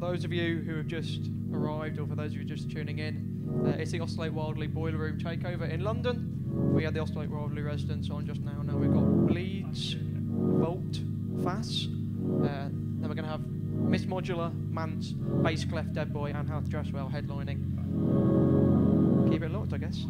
those of you who have just arrived, or for those of you just tuning in, it's the Oscillate Wildly Boiler Room Takeover in London. We had the Oscillate Wildly residents on just now. Now we've got Bleeds, Volt, Fass. Then we're going to have Miss Modular, Mance, Bass Clef, Dead Boy, and Health Dresswell headlining. Keep it locked, I guess.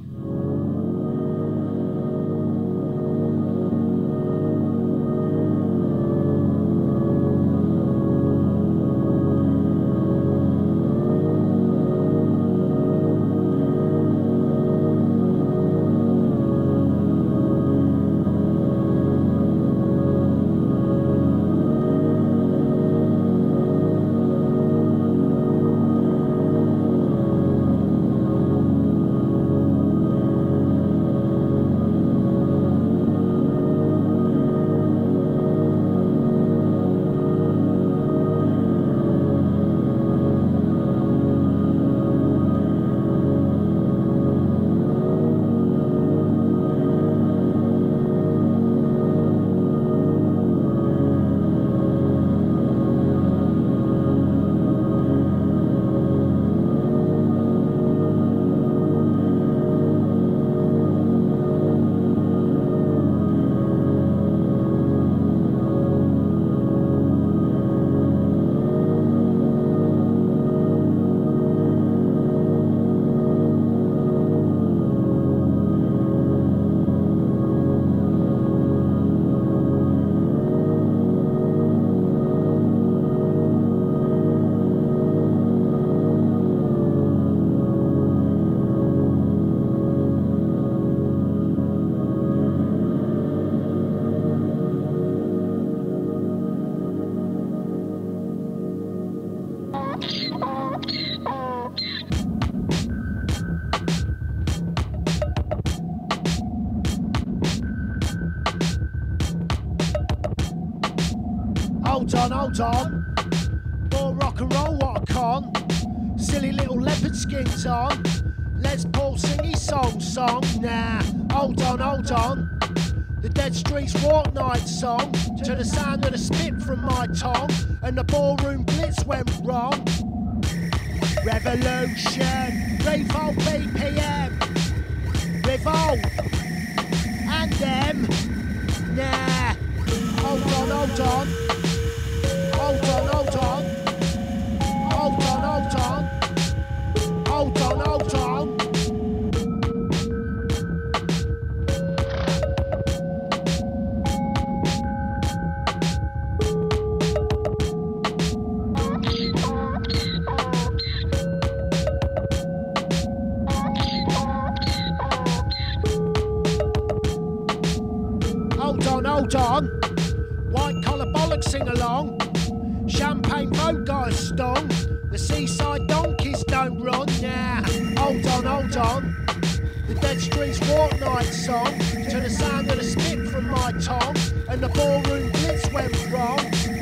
Hold on, more rock and roll, what a con. Silly little leopard skins on. Les Paul sing his song. Nah, hold on. The Dead Streets Walk Night song, to the sound of the spit from my tongue, and the ballroom blitz went wrong. Revolution, Revolt BPM, Revolt, and them. Nah, hold on. Hold on. White collar bollocks sing along. Champagne boat got us stung. The seaside donkeys don't run. Nah, hold on. The Dead Streets Walk Night song, to the sound of the spit from my tongue, and the ballroom blitz went wrong.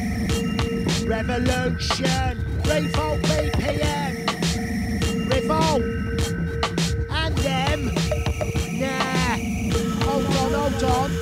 Revolution, Revolt BPM, Revolt, and them. Nah, hold on.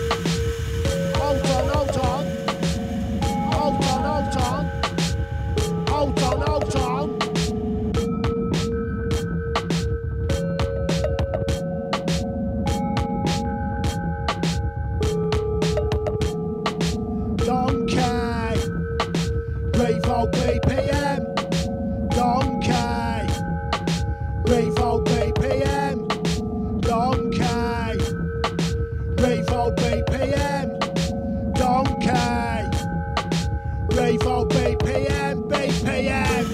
Revolt BPM, Donkey. Revolt BPM, Donkey. Revolt BPM, Donkey. Revolt BPM.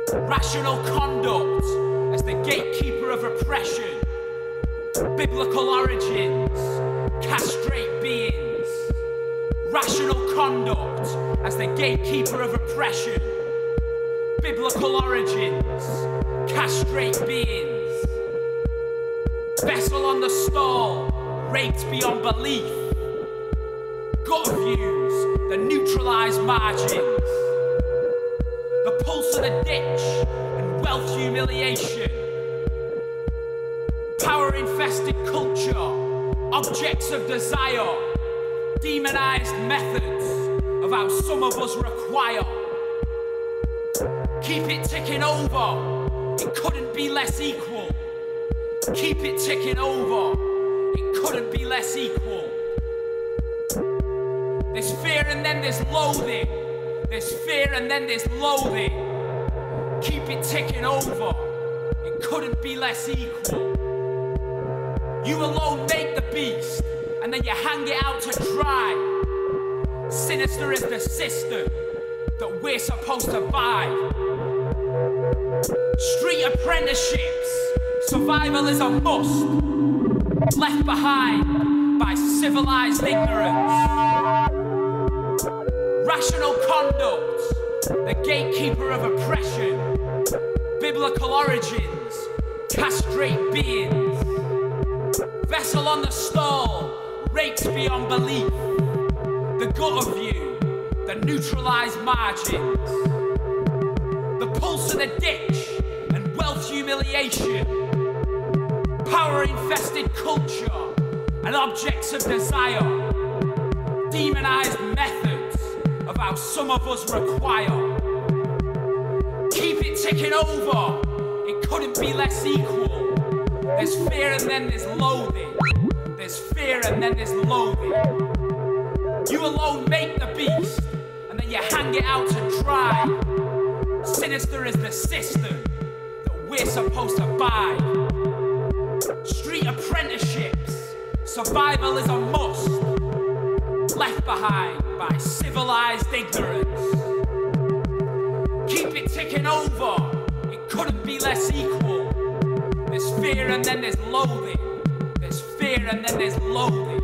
Rational conduct as the gatekeeper of oppression. Biblical origins, castrate beings. Rational conduct as the gatekeeper of oppression. Biblical origins, castrate beings. Vessel on the stall, raped beyond belief. Gut views that neutralise margins. The pulse of the ditch and wealth humiliation. Power-infested culture, objects of desire, demonised methods of how some of us require. Keep it ticking over, it couldn't be less equal. Keep it ticking over, it couldn't be less equal. There's fear and then there's loathing. There's fear and then there's loathing. Keep it ticking over, it couldn't be less equal. You alone make the beast, and then you hang it out to dry. Sinister is the system that we're supposed to buy. Street apprenticeships, survival is a must. Left behind by civilized ignorance. Rational conduct, the gatekeeper of oppression. Biblical origins, castrate beings. Vessel on the stall, raped beyond belief. The gut of you, the neutralised margins. The pulse of the ditch and wealth humiliation. Power-infested culture and objects of desire. Demonised methods of how some of us require. Keep it ticking over, it couldn't be less equal. There's fear and then there's loathing. There's fear and then there's loathing. You alone make the beast, and then you hang it out to dry. Sinister is the system that we're supposed to buy. Street apprenticeships, survival is a must. Left behind by civilized ignorance. Keep it ticking over, it couldn't be less equal. There's fear and then there's loathing. There's fear and then there's loathing.